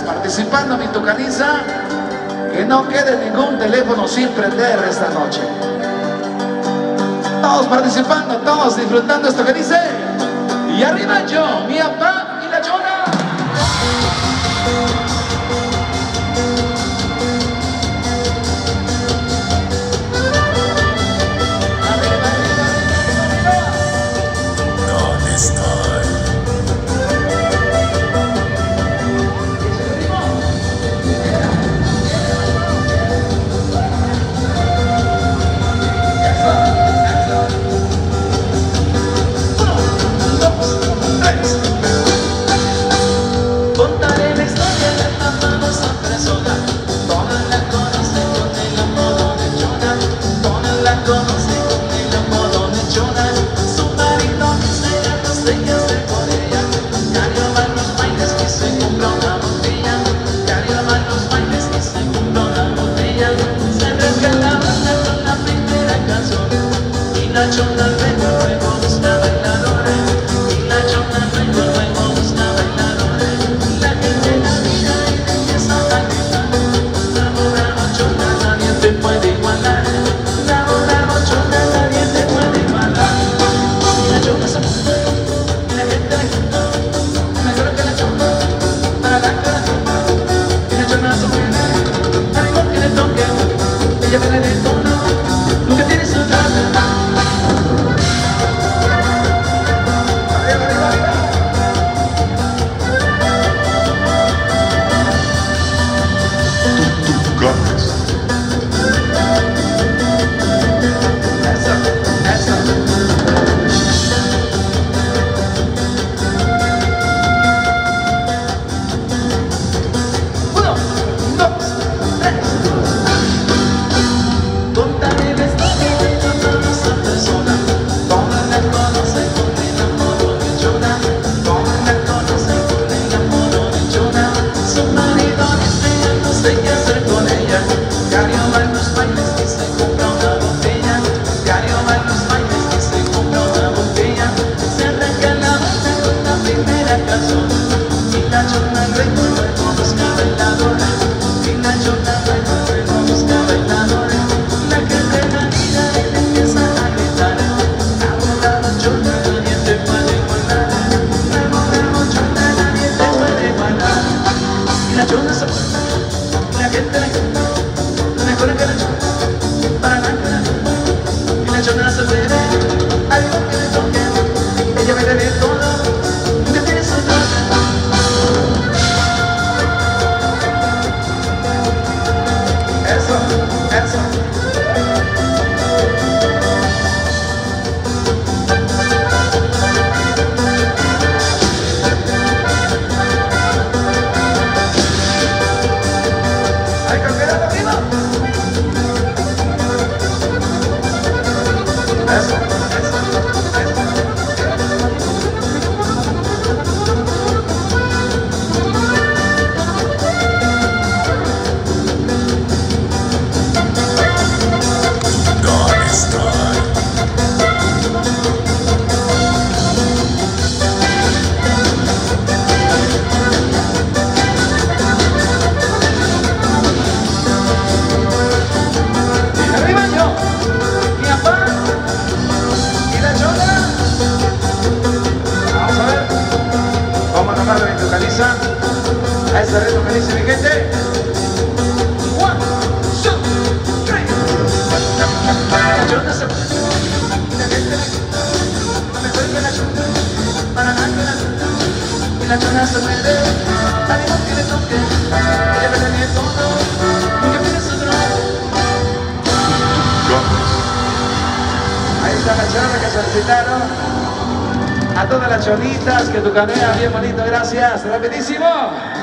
participando, mi tucaniza. Que no quede ningún teléfono sin prender esta noche. Todos participando, todos disfrutando esto que dice. Y arriba yo, mi papá y la chona. A este ritmo que dice mi gente. 1, 2, 3. La chona se mueve. La gente no me vuelve la chona. Para nada la chona. Y la chona se mueve. Ánimo que le toque. Ella me tenía todo. Nunca pides otro. Ahí está la chona que solicitaron. A todas las chonitas que tu canea bien bonito, gracias, rapidísimo.